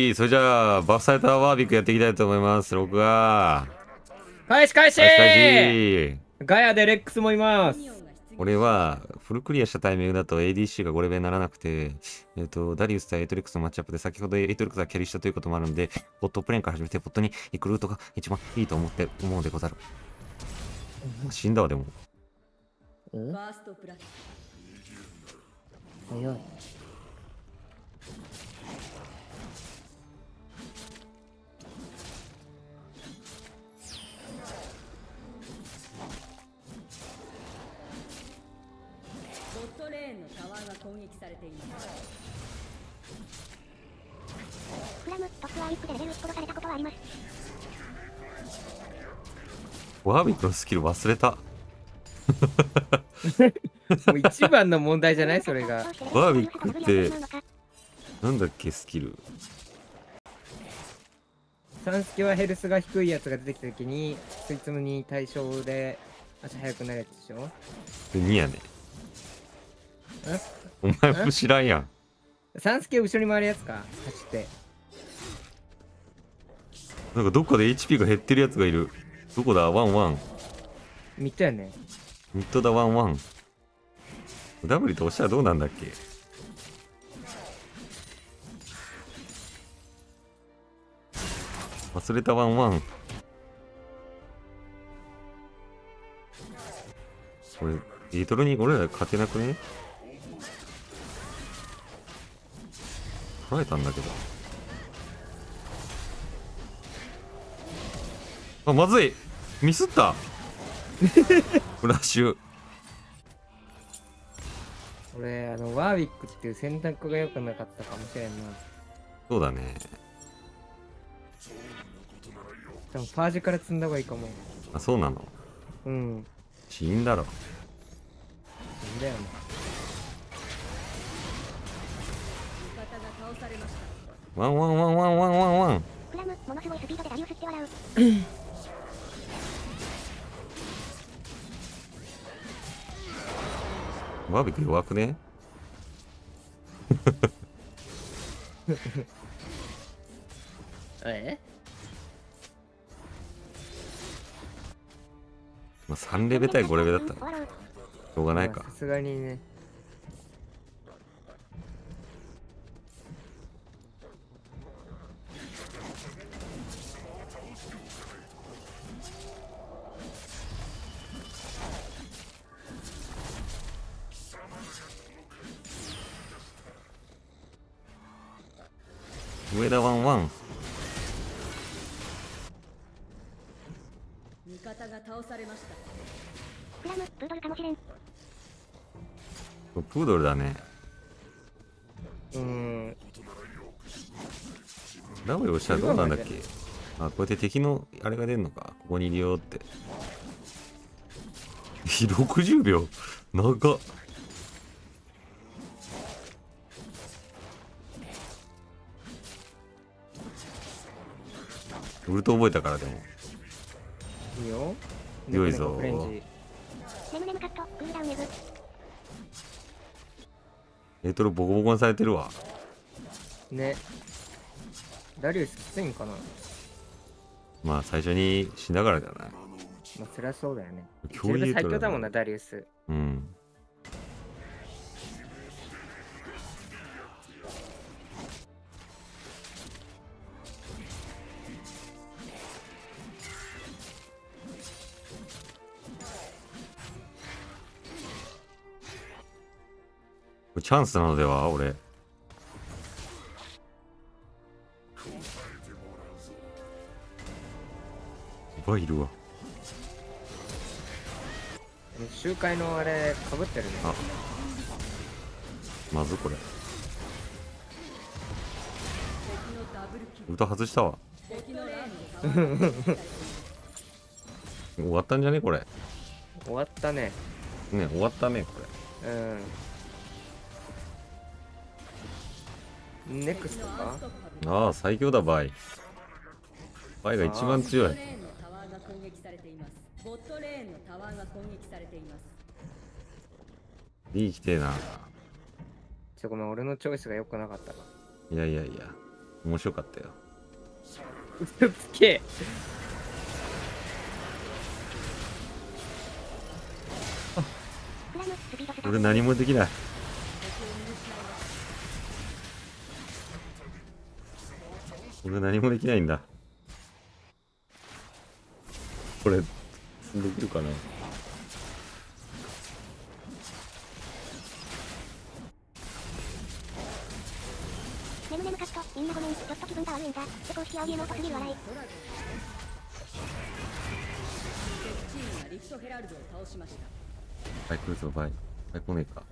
い、それじゃあ、バフされたワービックやっていきたいと思います。録画。 返し返し開始開始。 ガヤでレックスもいます。 俺は、フルクリアしたタイミングだと ADC が5レベルにならなくて、ダリウス対エイトリックスのマッチアップで、先ほどエイトリックスがキャリーしたということもあるので、ボットプレーンから始めて、ボットに行くルートが一番いいと思うでござる。死んだわ、でも。 早い。 ボットレーンのタワーが攻撃されています。 クラム、トップアイップでレベル1殺されたことはあります。 ワービックのスキル忘れた。 もう一番の問題じゃないそれが。 ワービックって、なんだっけ、スキル。 サンスケはヘルスが低いやつが出てきたときに、そいつのに対象で足速くなるやつでしょ。 で、2やね。お前も知らんやん。 サンスケ後ろに回るやつか、走って。 なんかどっかで HP が減ってるやつがいる。どこだワンワン。 ミッドやね。 ミッドだワンワン。ダブリと押したらどうなんだっけ。忘れたワンワン。これ、リトルに俺ら勝てなくね。取られたんだけど。あ、まずいミスったフラッシュ。 俺、ワーウィックっていう選択が良くなかったかもしれんな。 そうだね。 多分パージから積んだ方がいいかも。 あ、そうなの。 うん。 死んだろ。 なんだよね。 味方が倒されました。 ワンワンワンワンワンワンワン。 クラム、ものすごいスピードでダリウスって笑う。 ワービック弱くね。まあ、3レベル対5レベルだったらしょうがないか。 さすがにね。 上田ワンワン。 味方が倒されました。 クラム、プードルかもしれん。 プードルだね。ダブル押したらどうなんだっけ。あ、こうやって敵のあれが出るのか。ここにいるよって。60秒長っ。ウルト覚えたからでもいいよ。 良いぞ。 ネムネムカット、クールダウンエグ。 エイトルボコボコにされてるわ。 ね。ダリウスきついんかな。 まあ最初にしながらじゃない。 まあそりゃそうだよね。 脅威エイトル最強だもんな、ダリウス。 うん。チャンスなのでは俺。いるわ。 周回のあれかぶってるね。 あ、まずこれ歌外したわ。終わったんじゃねこれ。 終わったね。 ね、終わったねこれ。 ネクストか。 ああ、最強だバイ。バイが一番強い。 ボットレーンのタワーが攻撃されています。 いい来てえな。 ごめん、俺のチョイスが良くなかったか。 いやいやいや。 面白かったよ。 嘘つけ。 クラム、スピードスター。 俺何もできない。俺何もできないんだ。これ、できるかな。 ネムネムカット、みんなごめん、ちょっと気分が悪いんだ。で、公式青いエモートすぎる笑い。 敵チームがリフトヘラルドを倒しました。 はい、来るぞ、バイ。はい、来ねえか。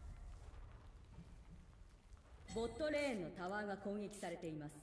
ボットレーンのタワーが攻撃されています。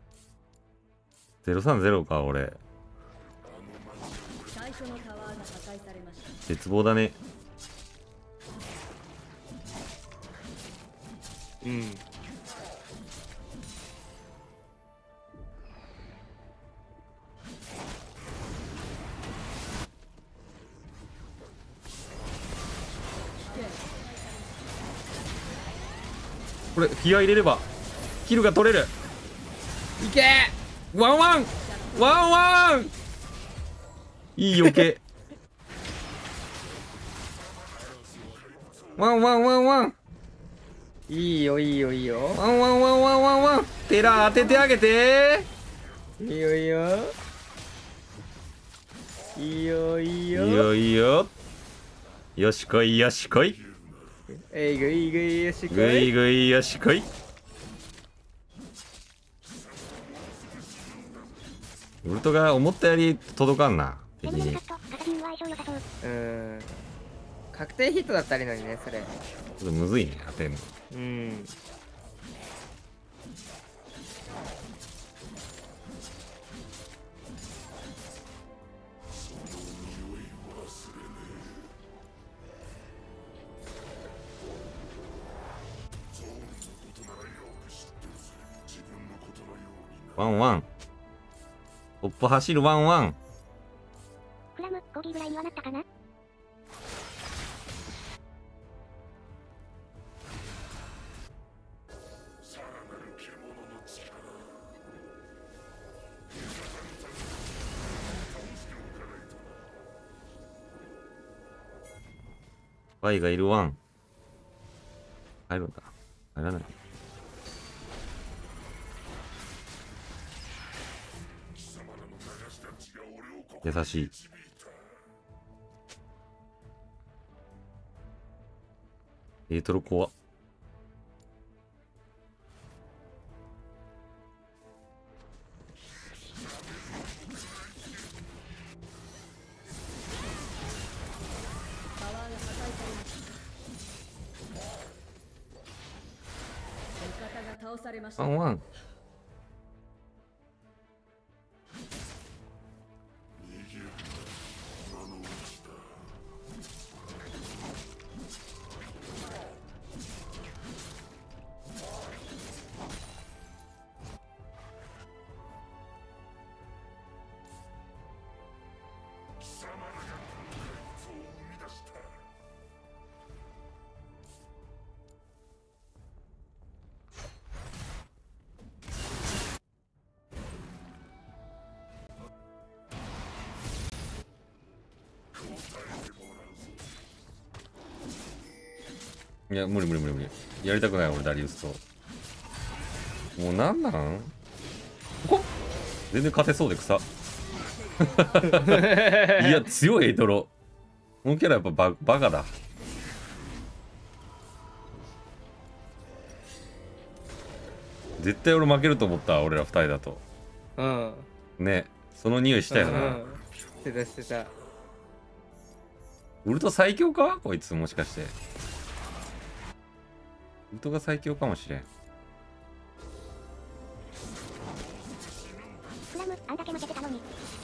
030か、俺。 最初のタワーが破壊されました。 絶望だね。 うん。 これ、気合い入れれば、キルが取れる。 いけワンワンワンワンいい余計。ワンワンワンワンいいよいいよいいよ。 ワンワンワンワンワンワンテラ当ててあげて。 いいよいいよ。いいよいいよ。 いいよいいよ。よしこいよしこい。 えいぐいぐいよしこぐいい。 ぐいよしこい。ウルトが思ったより届かんなネ敵に。 ムネムカット、カサディンは相性良さそう。 確定ヒットだったらいいのにね、それ。 ちょっとむずいね当てんの。 うん。 ワンワントップ走るワンワン。 クラム、コーギーぐらいにはなったかな。 ワイがいるワン。入るんだ。入らない。優しい。エートル怖っ。 タワーが破壊されました。味方が倒されました。 ワンワン。いや、無理無理無理無理。やりたくない俺、ダリウスと。もうなんなんほっ全然勝てそうで草。いや、強いエイトロ。このキャラやっぱバカだ。絶対俺負けると思った、俺ら二人だと。 うん。 ね、その匂いしたよな。 うん。してたしてた。 ウルト最強かこいつもしかして。ウルトが最強かもしれん。 クラム、あんだけ負けてたのに。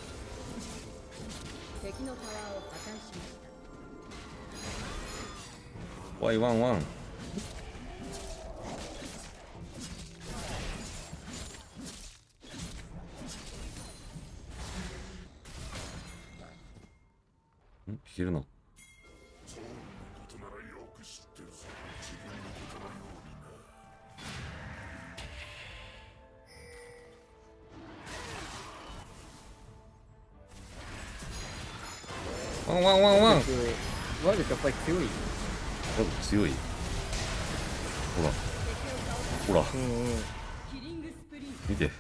敵のタワーを破壊しました。 ワイワンワン。ん聞けるのワンワンワンワン。 ワルやっぱり強い。 強い。ほらほらうんうん。 キリングスプリン見て。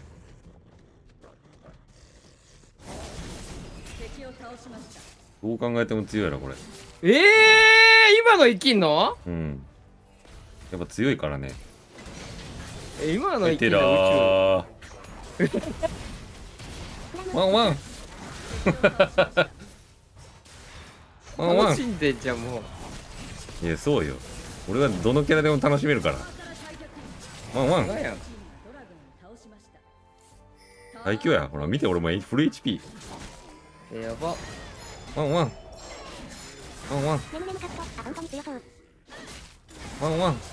敵を倒しました。 どう考えても強いなこれ。 今の生きんの？ うんやっぱ強いからね。 今の生きてんのらーワンワンワンワン。 楽しんでんじゃんもう。 いやそうよ、俺はどのキャラでも楽しめるから。ワンワンなんや。 ドラゴンを倒しました。 最強や。ほら見て、俺もフル HP。 やば。 ワンワンワンワンねむねむカット。あ、本当に強そう。 ワンワン。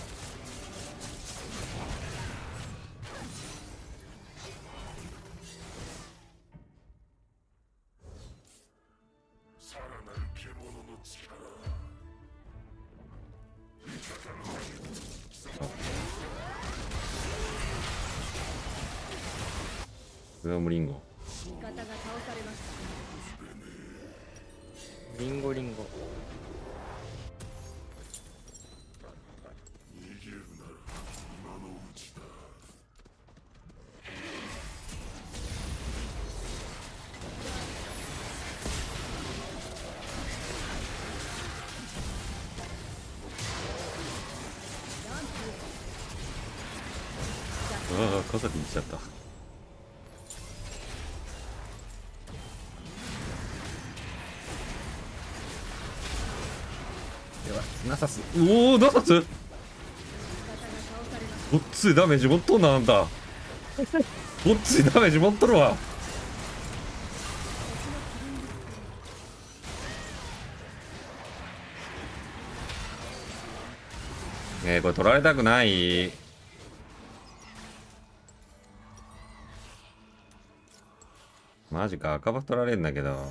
グアムリンゴ。 味方が倒されました。 リンゴリンゴ。 ああ、傘でいっちゃった。やばい、ナサス。おお、ナサス。ごっついダメージ持っとんな、あんた。ごっついダメージ持っとるわ。これ取られたくない。マジか、赤バフ取られんだけど。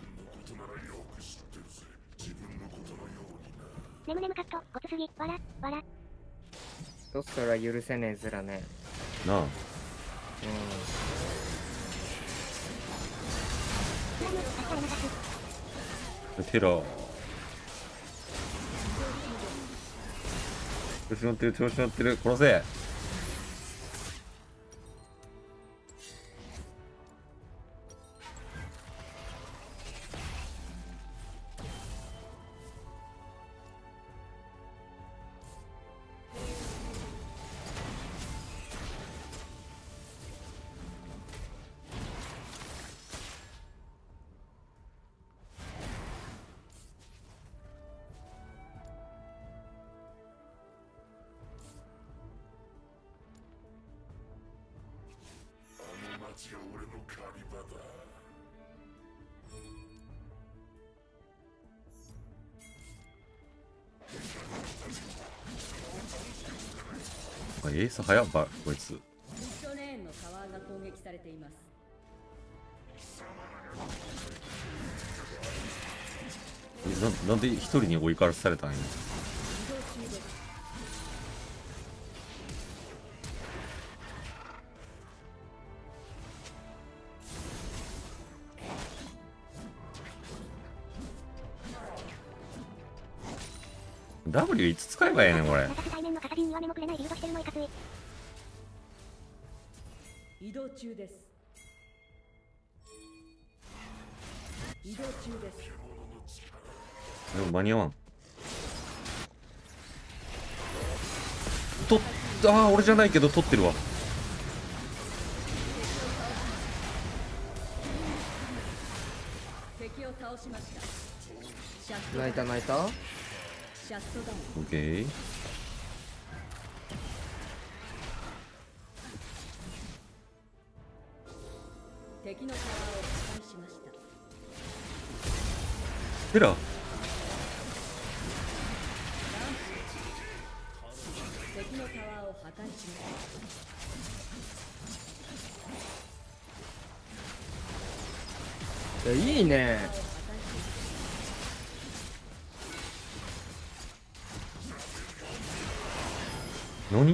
ねむねむカット。ごつすぎ。わらわら。 そしたら許せねえずらね。 なあ。 うスラム。あったらなさす。 テラー。調子乗ってる、調子乗ってる。殺せ。あ、エース早っば、こいつ。 ミッドレーンのタワーが攻撃されています。 なんで一人に追いからされたんや。 移動中です。 W いつ使えばええねんこれ。 ナサス対面のカサディンには目もくれないリードしてるのいかつい。 移動中です。移動中です。 でも間に合わん。ああ、俺じゃないけど取ってるわ。 敵を倒しました。シャッん。 ト泣いた泣いた。 シャットダウン。 オッケー。 敵のタワーを破壊しました。 テラ。 敵のタワーを破壊しました。 いやいいね。 破壊し何？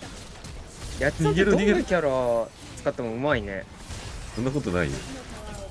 やつ逃げるどんなキャラ使ってもうまいね。 そんなことないよ。 敵のタワーを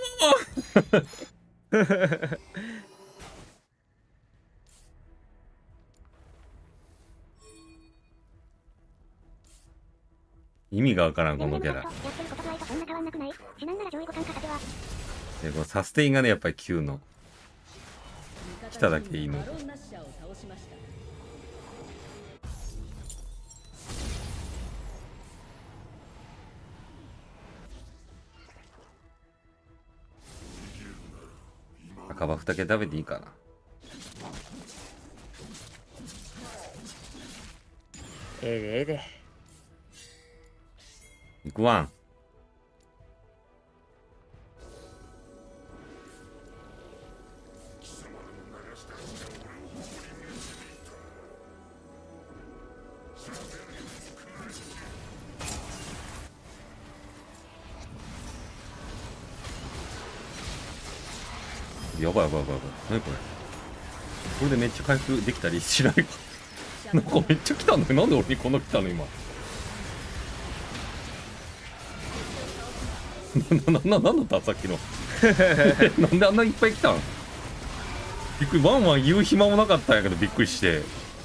意味がわからんこのキャラ。 やってることぐらいとそんな変わんなくない？死なんなら上位互換片手は。 でこのサステインがねやっぱり9の来ただけいいの。 バロンナッシャーを倒しました。 赤バフだけ食べていいかな。 ええで。 いくわん。 やばいやばいやばいやばい。何これ。これでめっちゃ回復できたりしないか。なんかめっちゃ来たんだよ。なんで俺にこんな来たの今。なんだったさっきの。なんであんないっぱい来たん。びっくり。ワンワン言う暇もなかったんやけどびっくりして。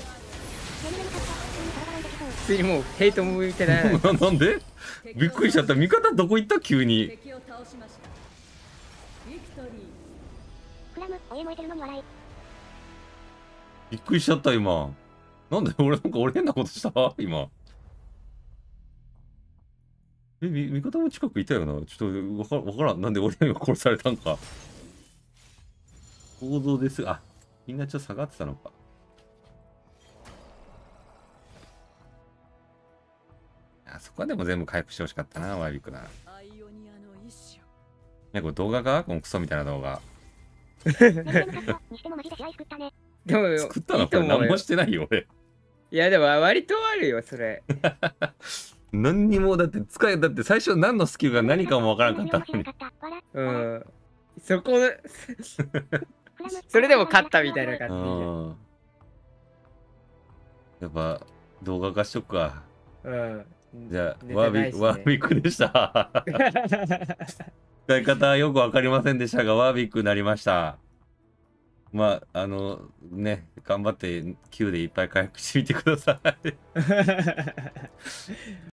普通にもうヘイトも見てない。 なんでびっくりしちゃった。味方どこ行った急に。 敵を倒しました。ビクトリー。 クラム、お湯燃えてるのに笑い。 びっくりしちゃった今。なんで俺なんか俺変なことした今。味方も近くいたよな。ちょっとわからん。なんで俺が殺されたんか。行動です。あ、みんなちょっと下がってたのか。あそこはでも全部回復してほしかったな、ワイビックな。 アイオニアの一種。 ね、これ動画かこのクソみたいな動画。 メルメルカットにしてもマジで試合作ったね。 でも、 作ったのこいいと思うよれ何もしてないよ、俺。 いや、でも割とあるよ、それ。 何にも、だってだって最初何のスキルが何かもわからんかったのに。 うん。そこの、それでも勝ったみたいな感うん。やっぱ動画化しとくか。 じで。うん。 じゃあ、 出てないしねワービックでした。使い方はよくわかりませんでしたが、ワービックになりました。まあ、ね、頑張って Q でいっぱい回復してみてください。